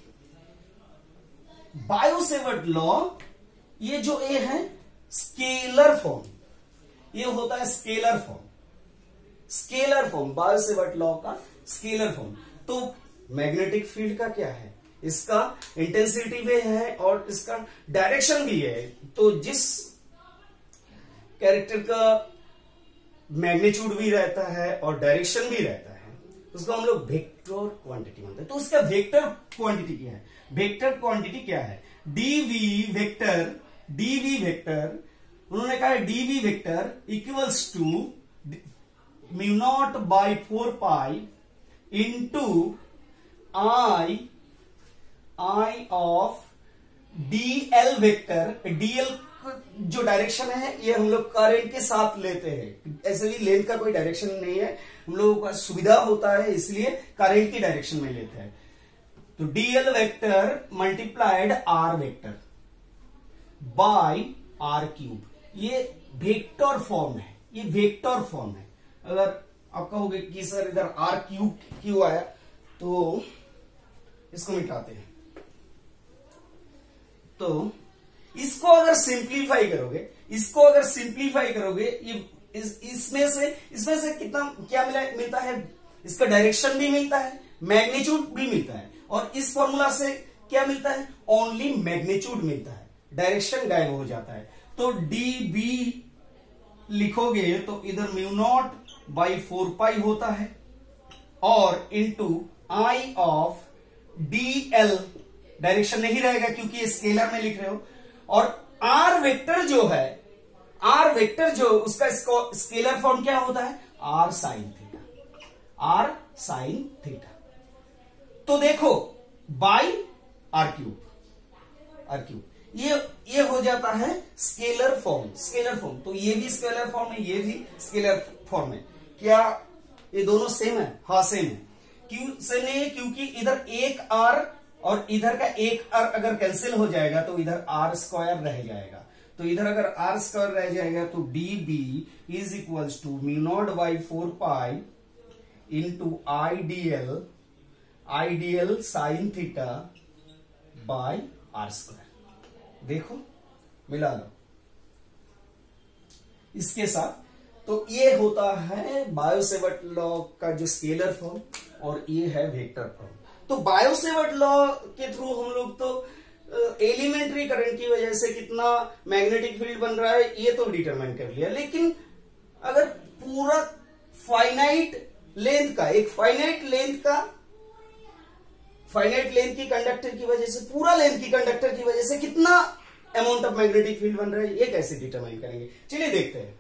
Speaker 1: बायो-सेवर्ट लॉ, ये जो ए है स्केलर फॉर्म, ये होता है स्केलर फॉर्म, बायो-सेवर्ट लॉ का स्केलर फॉर्म। तो मैग्नेटिक फील्ड का क्या है, इसका इंटेंसिटी भी है और इसका डायरेक्शन भी है। तो जिस कैरेक्टर का मैग्नीट्यूड भी रहता है और डायरेक्शन भी रहता है उसको हम लोग वेक्टर क्वांटिटी मानते हैं। तो उसका वेक्टर क्वांटिटी क्या है, वेक्टर क्वांटिटी क्या है, डीवी वेक्टर, उन्होंने कहा है dB vector equals to mu naught by 4 pi into I of dL vector. DL जो डायरेक्शन है ये हम लोग करंट के साथ लेते हैं, ऐसे भी लेंथ का कोई डायरेक्शन नहीं है, हम लोगों का सुविधा होता है इसलिए करंट की डायरेक्शन में लेते हैं। तो dL vector multiplied R vector by R cube, ये वेक्टर फॉर्म है, ये वेक्टर फॉर्म है। अगर आप कहोगे कि सर इधर आर क्यूब क्यों आया, तो इसको मिटाते हैं। तो इसको अगर सिंप्लीफाई करोगे ये इसमें से कितना क्या मिलता है, इसका डायरेक्शन भी मिलता है, मैग्नीट्यूड भी मिलता है, और इस फॉर्मूला से क्या मिलता है, ओनली मैग्नीट्यूड मिलता है, डायरेक्शन गायब हो जाता है। तो डी बी लिखोगे तो इधर म्यू नॉट बाई 4 पाई होता है और into I of D L, direction नहीं रहेगा क्योंकि ये स्केलर में लिख रहे हो, और आर वेक्टर जो है, आर वेक्टर जो उसका स्केलर फॉर्म क्या होता है, आर साइन थीटा। तो देखो बाई आर क्यूब ये हो जाता है स्केलर फॉर्म। तो ये भी स्केलर फॉर्म है, ये भी स्केलर फॉर्म है। क्या ये दोनों सेम है? हाँ सेम है। क्यों सेम नहीं है? क्योंकि इधर एक आर और इधर का एक आर अगर कैंसिल हो जाएगा तो इधर आर स्क्वायर रह जाएगा। तो इधर अगर आर स्क्वायर रह जाएगा तो D B is equals to mu naught by 4 pi into I D L sine theta by R square. देखो मिला लो इसके साथ। तो ये होता है बायो-सेवर्ट लॉ का जो स्केलर फॉर्म, और ये है वेक्टर फॉर्म। तो बायो-सेवर्ट लॉ के थ्रू हम लोग तो एलिमेंट्री करंट की वजह से कितना मैग्नेटिक फील्ड बन रहा है ये तो डिटरमाइन कर लिया, लेकिन अगर पूरा फाइनाइट लेंथ का, एक फाइनाइट लेंथ की कंडक्टर की वजह से, पूरा लेंथ की कंडक्टर की वजह से कितना अमाउंट ऑफ मैग्नेटिक फील्ड बन रहा है ये कैसे डिटरमाइन करेंगे, चलिए देखते हैं।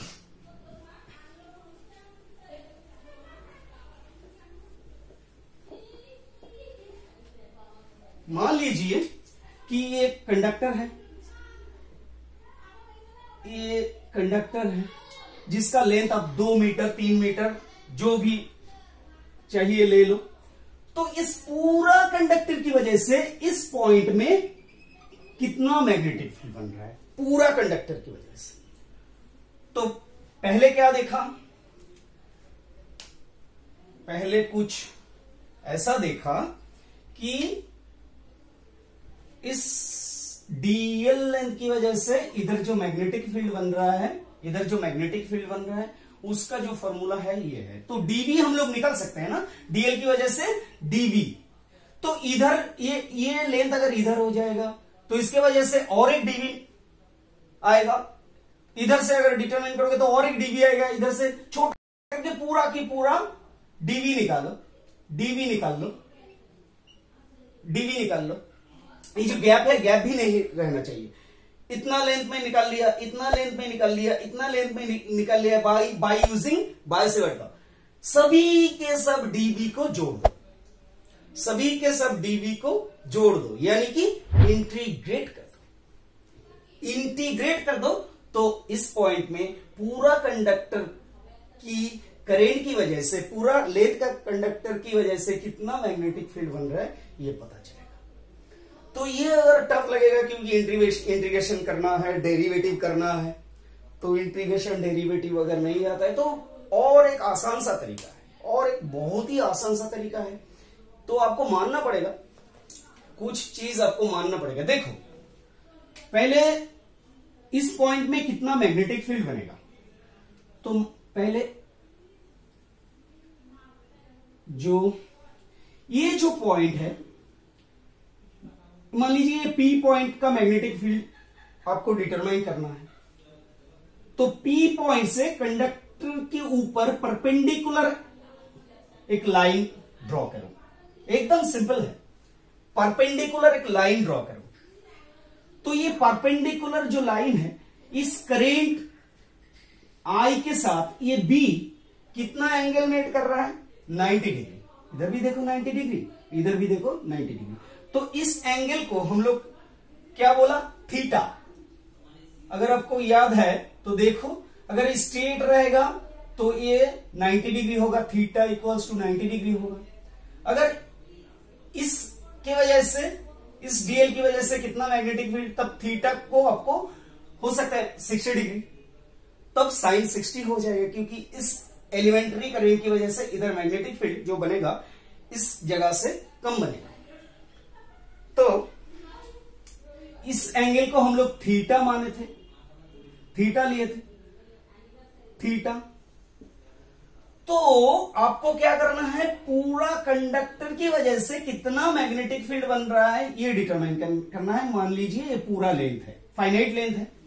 Speaker 1: मान लीजिए कि ये कंडक्टर है, जिसका लेंथ आप 2 मीटर 3 मीटर जो भी चाहिए ले लो। तो इस पूरा कंडक्टर की वजह से इस पॉइंट में कितना मैग्नेटिक फील्ड बन रहा है, पूरा कंडक्टर की वजह से। तो पहले क्या देखा, पहले कुछ ऐसा देखा कि इस डीएल लेंथ की वजह से इधर जो मैग्नेटिक फील्ड बन रहा है, उसका जो फॉर्मूला है ये है। तो डीवी हम लोग निकाल सकते हैं ना, डीएल की वजह से डीवी। तो इधर ये लेंथ अगर इधर हो जाएगा तो इसके वजह से और एक डीवी आएगा, इधर से अगर डिटरमाइन करोगे तो और एक डीवी आएगा, इधर से छोटा करके पूरा की पूरा डीवी निकालो, डीवी निकाल लो, डीवी निकाल लो। ये जो गैप है गैप भी नहीं रहना चाहिए। इतना लेंथ में निकाल लिया, इतना लेंथ में निकाल लिया, इतना लेंथ में निकाल लिया बाय यूजिंग बायसेवर्ट लॉ। सभी के सब डीवी को जोड़ दो, सभी के सब डीवी को जोड़ दो, यानी कि इंटीग्रेट कर दो, इंटीग्रेट कर दो। तो इस पॉइंट में पूरा कंडक्टर की करेंट की वजह से, पूरा लेंथ का कंडक्टर की वजह से कितना मैग्नेटिक फील्ड बन रहा है ये पता चलेगा। तो ये अगर टफ लगेगा क्योंकि इंटीग्रेशन करना है, डेरिवेटिव करना है, तो इंटीग्रेशन डेरिवेटिव अगर नहीं आता है तो और एक आसान सा तरीका है, और एक बहुत ही आसान सा तरीका है। तो आपको मानना पड़ेगा, कुछ चीज आपको मानना पड़ेगा। देखो पहले इस पॉइंट में कितना मैग्नेटिक फील्ड बनेगा, तो पहले ये जो पॉइंट है, मान लीजिए ये पी पॉइंट का मैग्नेटिक फील्ड आपको डिटरमाइन करना है। तो पी पॉइंट से कंडक्टर के ऊपर परपेंडिकुलर एक लाइन ड्रॉ करो, एकदम सिंपल है, परपेंडिकुलर एक लाइन ड्रॉ करो। तो ये परपेंडिकुलर जो लाइन है, इस करेंट आई के साथ ये बी कितना एंगल मेड कर रहा है, 90 डिग्री। इधर भी देखो 90 डिग्री, इधर भी देखो 90 डिग्री। तो इस एंगल को हम लोग क्या बोला, थीटा। अगर आपको याद है तो देखो, अगर स्ट्रेट रहेगा तो ये 90 डिग्री होगा, थीटा इक्वल्स टू 90 डिग्री होगा। अगर इसके वजह से, इस डीएल की वजह से कितना मैग्नेटिक फील्ड, तब थीटा को आपको हो सकता है 60 डिग्री, तब साइन 60 हो जाएगा, क्योंकि इस एलिमेंट्री करंट की वजह से इधर मैग्नेटिक फील्ड जो बनेगा इस जगह से कम बनेगा। तो इस एंगल को हम लोग थीटा माने थे, थीटा लिए थे, थीटा। तो आपको क्या करना है, पूरा कंडक्टर की वजह से कितना मैग्नेटिक फील्ड बन रहा है ये डिटरमाइन करना है। मान लीजिए ये पूरा लेंथ है, फाइनाइट लेंथ है,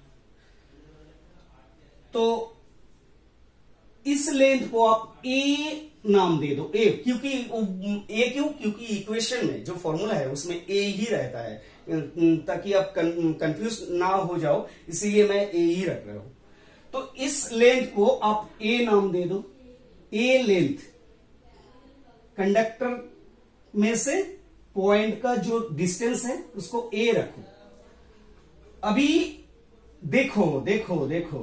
Speaker 1: तो इस लेंथ को आप ए नाम दे दो, ए। क्योंकि इक्वेशन में जो फॉर्मूला है उसमें ए ही रहता है, ताकि आप कंफ्यूज ना हो जाओ, इसीलिए मैं ए ही रख रहा हूं। तो इस लेंथ को आप ए नाम दे दो, ए लेंथ, कंडक्टर में से पॉइंट का जो डिस्टेंस है उसको ए रखो। अभी देखो देखो देखो,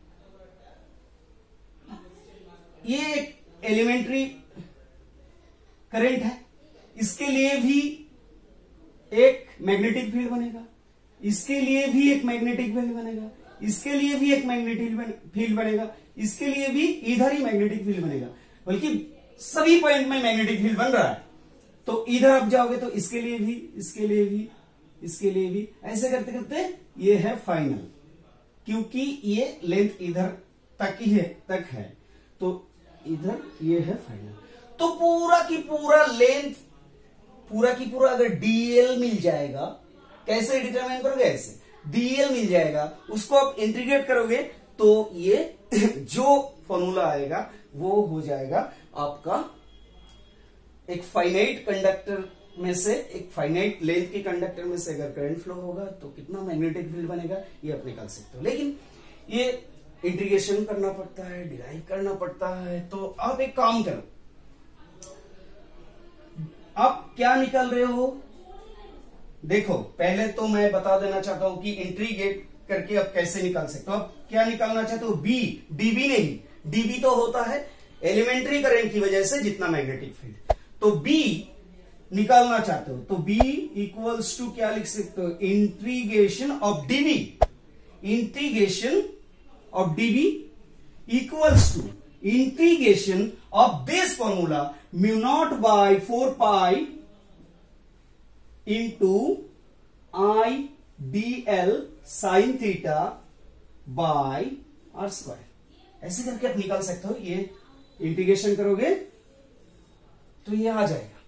Speaker 1: ये एक एलिमेंट्री करंट है, इसके लिए भी एक मैग्नेटिक फील्ड बनेगा, इसके लिए भी एक मैग्नेटिक फील्ड बनेगा, इसके लिए भी एक मैग्नेटिक फील्ड बनेगा, इसके लिए भी इधर ही मैग्नेटिक फील्ड बनेगा, बल्कि सभी पॉइंट में मैग्नेटिक फील्ड बन रहा है। तो इधर आप जाओगे तो इसके लिए भी, इसके लिए भी, इसके लिए भी, ऐसे करते करते ये है फाइनल, क्योंकि ये लेंथ इधर तक ही है, तक है, तो इधर ये है फाइनल। तो पूरा की पूरा लेंथ, पूरा की पूरा अगर डीएल मिल जाएगा, कैसे डिटरमाइन करोगे, ऐसे डीएल मिल जाएगा, उसको आप इंटीग्रेट करोगे तो ये जो फॉर्मूला आएगा वो हो जाएगा आपका एक फाइनाइट कंडक्टर में से, एक फाइनाइट लेंथ के कंडक्टर में से अगर करंट फ्लो होगा तो कितना मैग्नेटिक फील्ड बनेगा ये आप निकाल सकते हो। लेकिन ये इंटीग्रेशन करना पड़ता है, डिराइव करना पड़ता है। तो आप एक काम करो, आप क्या निकाल रहे हो, देखो पहले तो मैं बता देना चाहता हूं कि इंटीग्रेट करके आप कैसे निकाल सकते हो। आप क्या निकालना चाहते हो, बी, डीबी नहीं, डीबी तो होता है एलिमेंट्री करंट की वजह से जितना मैग्नेटिक फील्ड, तो बी निकालना चाहते हो तो बी इक्वल्स टू क्या लिख सकते हो, integration of dB, integration of dB equals to integration of this formula mu naught by 4 pi into I dl sin theta by r square। ऐसे करके आप निकाल सकते हो, ये इंटीग्रेशन करोगे तो ये आ जाएगा।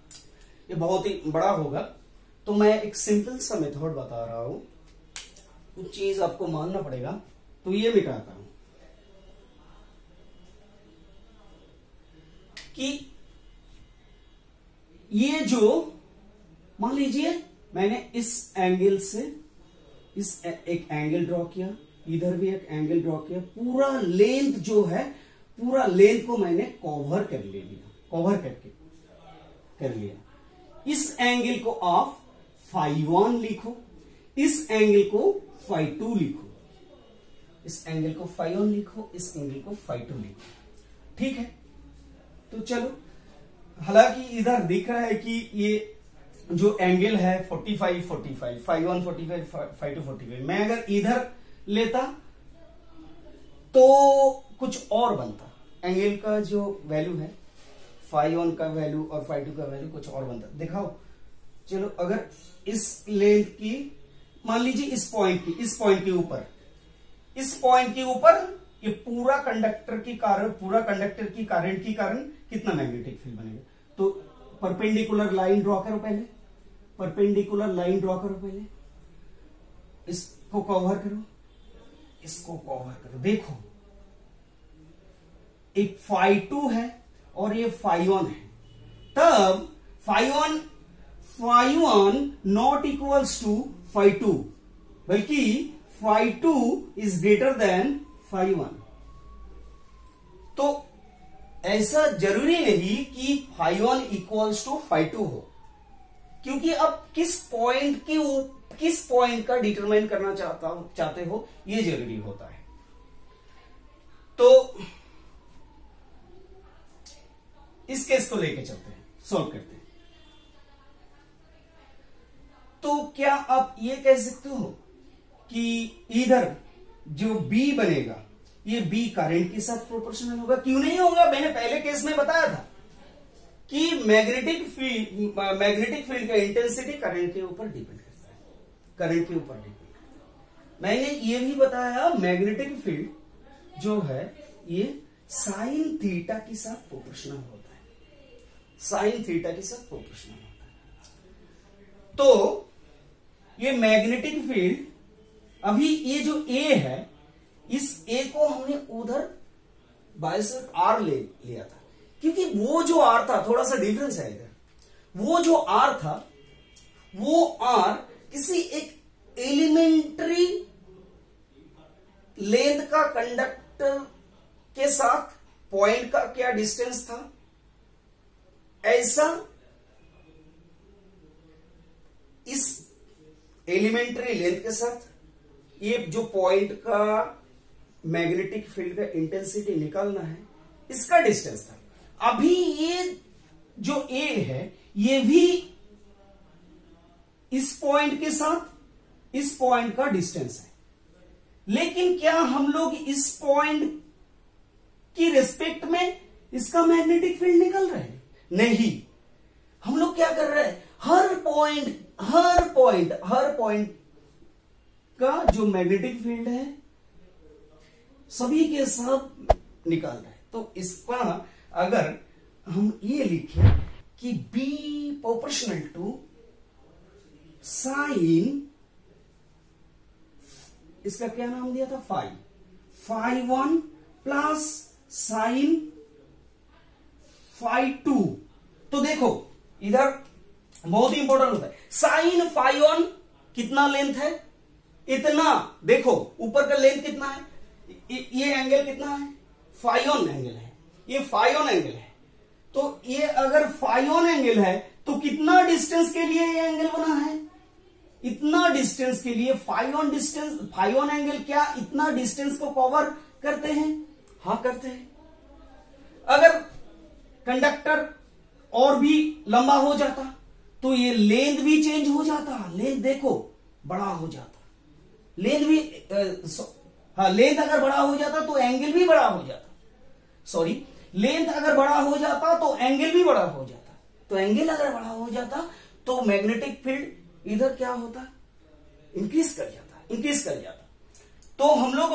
Speaker 1: ये बहुत ही बड़ा होगा, तो मैं एक सिंपल सा मेथड बता रहा हूं। कुछ चीज आपको मानना पड़ेगा, तो ये मिटाता हूं कि ये जो मान लीजिए मैंने इस एंगल से एक एंगल ड्रॉ किया, इधर भी एक एंगल ड्रॉ किया, पूरा लेंथ जो है, पूरा लेंथ को मैंने कवर कर लिया, कवर करके कर लिया। इस एंगल को आप φ1 लिखो, इस एंगल को φ2 लिखो, इस एंगल को φ1 लिखो, इस एंगल को φ2 लिखो। ठीक है, तो चलो, हालांकि इधर दिख रहा है कि ये जो एंगल है 45 45, φ1 45, φ2 45, मैं अगर इधर लेता तो कुछ और बनता, एंगल का जो वैल्यू है φ1 का वैल्यू और φ2 का वैल्यू कुछ और बनता। दिखाओ, चलो, अगर इस लेंथ की मान लीजिए इस पॉइंट के ऊपर, इस पॉइंट के ऊपर ये पूरा कंडक्टर की करंट की कारण कितना मैग्नेटिक फील्ड बनेगा। तो परपेंडिकुलर लाइन ड्रॉ करो, पहले परपेंडिकुलर लाइन ड्रॉ करो, पहले इसको कवर करो, इसको कवर करो। देखो, एक φ2 है और ये φ1 है, तब φ1 नॉट इक्वल्स टू φ2, बल्कि φ2 इज ग्रेटर देन φ1। तो ऐसा जरूरी नहीं कि φ1 इक्वल्स टू φ2 हो, क्योंकि अब किस पॉइंट का डिटरमाइन करना चाहते हो, ये जरूरी होता है। तो इस केस को लेके चलते हैं, सॉल्व करते हैं। तो क्या आप ये कह सकते हो कि इधर जो B बनेगा, ये B करंट के साथ प्रोपोर्शनल होगा? क्यों नहीं होगा? मैंने पहले केस में बताया था कि मैग्नेटिक फील्ड का इंटेंसिटी करंट के ऊपर डिपेंड करता है, करंट के ऊपर डिपेंड करता है। मैंने ये भी बताया मैग्नेटिक फील्ड जो है ये साइन थीटा के साथ प्रोपोर्शनल होता है, साइन थीटा के साथ प्रोपोर्शनल होता है। तो ये मैग्नेटिक फील्ड, अभी ये जो A है, इस A को हमने उधर बाइसेप R ले लिया था, क्योंकि वो जो R था, थोड़ा सा डिफरेंस है इधर, वो जो R था, वो R किसी एक एलिमेंट्री लेंथ का कंडक्टर के साथ पॉइंट का क्या डिस्टेंस था, ऐसा इस एलिमेंट्री लेंथ के साथ ये जो पॉइंट का मैग्नेटिक फील्ड का इंटेंसिटी निकालना है, इसका डिस्टेंस था। अभी ये जो A है, ये भी इस पॉइंट के साथ इस पॉइंट का डिस्टेंस है, लेकिन क्या हम लोग इस पॉइंट की रिस्पेक्ट में इसका मैग्नेटिक फील्ड निकल रहे हैं? नहीं, हम लोग क्या कर रहे हैं, हर पॉइंट का जो मैग्नेटिक फील्ड है सभी के साथ निकाल रहे हैं। तो इसका अगर हम ये लिखें कि B प्रोपोर्शनल टू साइन, इसका क्या नाम दिया था, φ1 प्लस साइन φ2। तो देखो, इधर बहुत ही इंपॉर्टेंट होता है, साइन φ1 कितना लेंथ है, इतना। देखो ऊपर का लेंथ कितना है, ये एंगल कितना है, φ1 एंगल है, ये φ1 एंगल है। तो ये अगर φ1 एंगल है तो कितना डिस्टेंस के लिए ये एंगल बना है, इतना डिस्टेंस के लिए। φ1 एंगल क्या इतना डिस्टेंस को कवर करते हैं? हाँ, करते हैं। अगर कंडक्टर और भी लंबा हो जाता तो ये लेंथ भी चेंज हो जाता, लेंथ देखो बड़ा हो जाता, लेंथ भी लेंथ अगर बड़ा हो जाता तो एंगल भी बड़ा हो जाता, सॉरी, लेंथ अगर बड़ा हो जाता तो एंगल भी बड़ा हो जाता, तो एंगल अगर बड़ा हो जाता तो मैग्नेटिक फील्ड इधर क्या होता, इंक्रीज कर जाता। तो हम लोग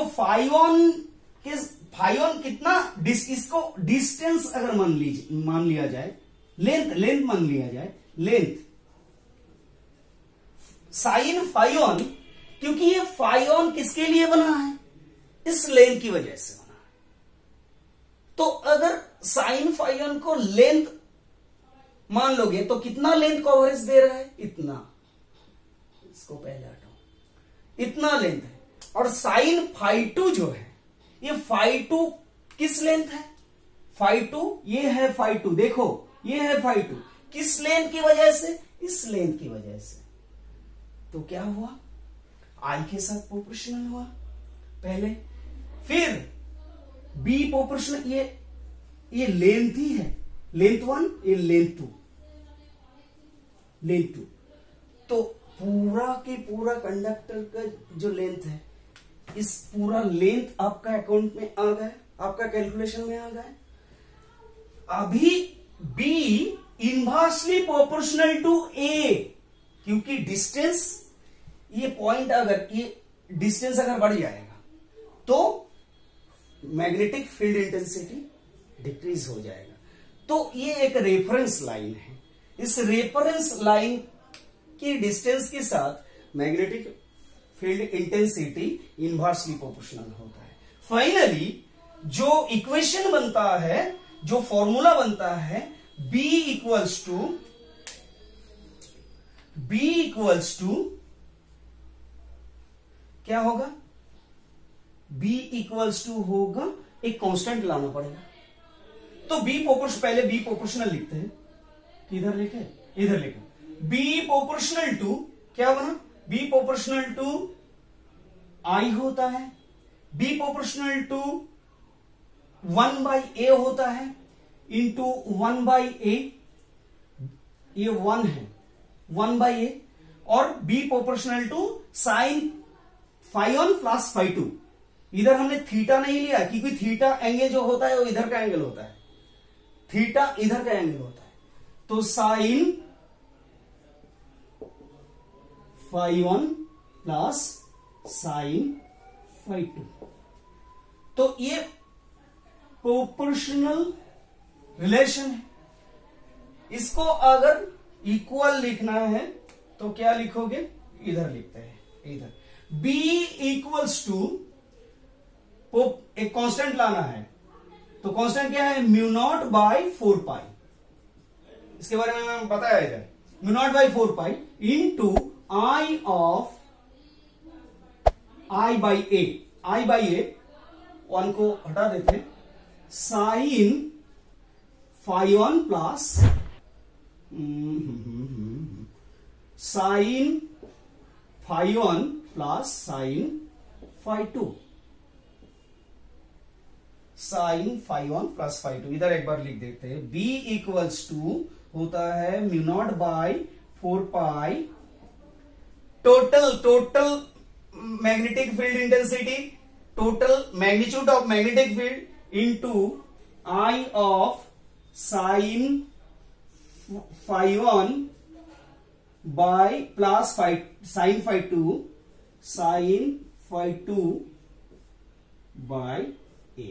Speaker 1: φ1 कितना, इसको डिस्टेंस अगर मान लिया जाए, लेंथ मान लिया जाए, लेंथ साइन φ1 क्योंकि ये फाइऑन किसके लिए बना है, इस लेंथ की वजह से बना है। तो अगर साइन फाइऑन को लेंथ मान लोगे तो कितना लेंथ कवरेज दे रहा है, इतना, इसको पहले हटाओ, इतना लेंथ है। और साइन फाई टू जो है, ये फाई टू किस लेंथ है, फाई टू, ये है फाई टू, देखो ये है फाई टू, किस लेंथ की वजह से, इस लेंथ की वजह से। तो क्या हुआ, आई के साथ प्रोपोर्शनल हुआ पहले, फिर बी प्रोपोर्शनल, ये लेंथ ही है, लेंथ वन, ये लेंथ टू, लेंथ टू। तो पूरा के पूरा कंडक्टर का जो लेंथ है, इस पूरा लेंथ आपका अकाउंट में आ गया, आपका कैलकुलेशन में आ गया। अभी B inversely proportional to A, क्योंकि डिस्टेंस, ये पॉइंट अगर, ये डिस्टेंस अगर बढ़ जाएगा तो मैग्नेटिक फील्ड इंटेंसिटी डिक्रीज हो जाएगा। तो ये एक रेफरेंस लाइन है, इस रेफरेंस लाइन की डिस्टेंस के साथ magnetic field intensity inversely proportional होता है। फाइनली जो इक्वेशन बनता है, जो फॉर्मूला बनता है, B इक्वल्स टू क्या होगा, B इक्वल्स टू होगा, एक कांस्टेंट लाना पड़ेगा। तो B प्रोपोर्शनल, पहले B प्रोपोर्शनल लिखते हैं, किधर लिखे, इधर लिखे, B प्रोपोर्शनल टू क्या बना, B प्रोपोर्शनल टू I होता है, B प्रोपोर्शनल टू 1/a होता है, इंटू 1/a, ये 1 है, 1/a, और B proportional to sine phi one plus phi two. इधर हमने थीटा नहीं लिया, क्योंकि थीटा एंगल जो होता है वो इधर का एंगल होता है, थीटा इधर का एंगल होता है। तो sine phi one plus sine phi two. तो ये प्रोपोर्शनल रिलेशन है। इसको अगर इक्वल लिखना है तो क्या लिखोगे, इधर लिखते हैं, इधर B इक्वल्स टू, एक कांस्टेंट लाना है, तो कांस्टेंट क्या है, म्यू नॉट बाई 4 पाई, इसके बारे में मैंने बताया इधर, mu naught by 4 pi into I of I by A, 1 को हटा देते, sine phi one plus sine phi one plus sine phi two, sine phi one plus phi two. इधर एक बार लिख देते हैं, B इक्वल्स टू होता है mu naught by 4 pi total magnetic field intensity, total magnitude of magnetic field into I of sine phi one by plus sine phi two by A.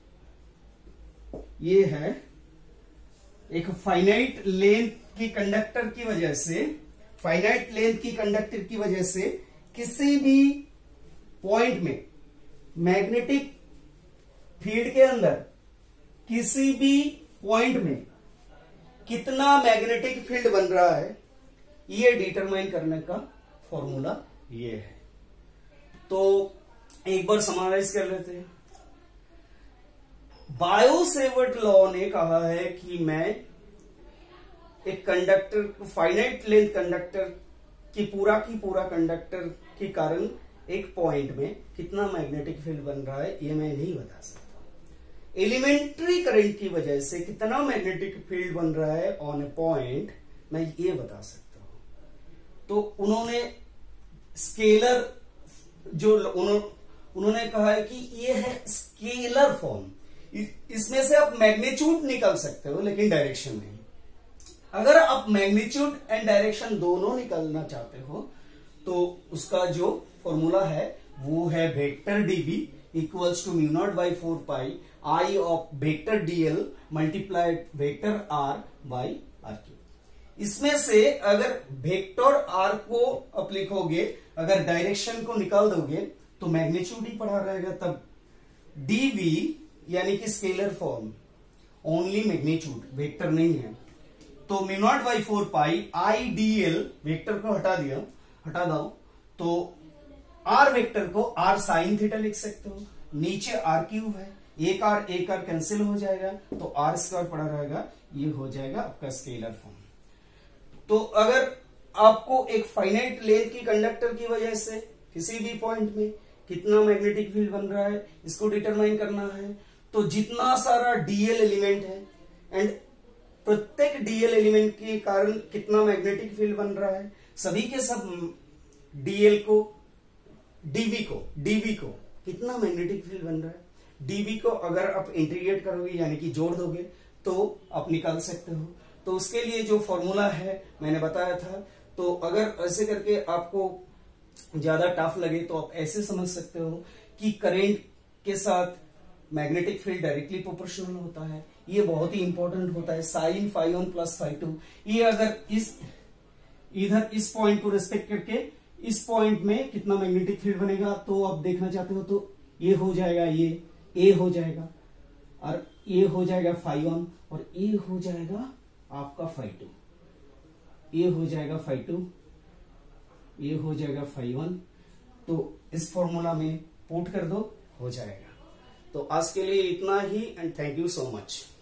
Speaker 1: ये है एक फाइनाइट लेंथ की कंडक्टर की वजह से, फाइनाइट लेंथ की कंडक्टर की वजह से किसी भी पॉइंट में मैग्नेटिक फील्ड के अंदर किसी भी पॉइंट में कितना मैग्नेटिक फील्ड बन रहा है, ये डिटरमाइन करने का फॉर्मूला ये है। तो एक बार समराइज कर लेते हैं। बायो-सेवर्ट लॉ ने कहा है कि मैं एक कंडक्टर, फाइनाइट लेंथ कंडक्टर की पूरा कंडक्टर के कारण एक पॉइंट में कितना मैग्नेटिक फील्ड बन रहा है ये मैं नहीं बता सकता। एलिमेंट्री करंट की वजह से कितना मैग्नेटिक फील्ड बन रहा है ऑन ए पॉइंट मैं ये बता सकता हूं। तो उन्होंने स्केलर जो उन्होंने कहा है कि ये है स्केलर फॉर्म, इसमें से आप मैग्नीट्यूड निकाल सकते हो लेकिन डायरेक्शन नहीं। अगर आप मैग्नीट्यूड एंड डायरेक्शन दोनों निकालना चाहते हो तो उसका जो फॉर्मूला है वो है vector dB equals to mu naught by 4 pi I of vector dL multiplied vector R by R cube. इसमें से अगर वेक्टर आर को आप लिखोगे, अगर डायरेक्शन को निकाल दोगे तो मैग्नीट्यूड ही पड़ा रहेगा। तब डीवी यानी कि scalar form, only magnitude, vector नहीं है। तो μ0/4 pi I D L, vector को हटा दो तो आर वेक्टर को आर साइन थीटा लिख सकते हो। नीचे आर क्यूब है, एक आर कैंसिल हो जाएगा तो आर स्क्वायर पड़ा रहेगा, ये हो जाएगा आपका स्केलर फॉर्म। तो अगर आपको एक फाइनाइट लेंथ की कंडक्टर की वजह से किसी भी पॉइंट में कितना मैग्नेटिक फील्ड बन रहा है इसको डिटरमाइन करना है, तो जितना सारा डीएल एलिमेंट है एंड प्रत्येक डीएल एलिमेंट के कारण कितना मैग्नेटिक फील्ड बन रहा है, सभी के सब डीएल को डीवी को कितना मैग्नेटिक फील्ड बन रहा है, डीवी को अगर आप इंटीग्रेट करोगे यानी कि जोड़ दोगे तो आप निकाल सकते हो। तो उसके लिए जो फॉर्मूला है मैंने बताया था। तो अगर ऐसे करके आपको ज्यादा टफ लगे तो आप ऐसे समझ सकते हो कि करंट के साथ मैग्नेटिक फील्ड डायरेक्टली प्रोपोर्शनल होता है। ये बहुत ही इंपॉर्टेंट होता है, sine phi one plus phi two. ये अगर इधर इस पॉइंट को रिस्पेक्ट करके इस पॉइंट में कितना मैग्नेटिक फील्ड बनेगा तो आप देखना चाहते हो तो ये हो जाएगा, ये ए हो जाएगा और ये हो जाएगा फाई वन और ये हो जाएगा आपका फाई टू, ये हो जाएगा फाई टू, ये हो जाएगा फाई वन। तो इस फॉर्मूला में पुट कर दो, हो जाएगा। तो आज के लिए इतना ही and thank you so much.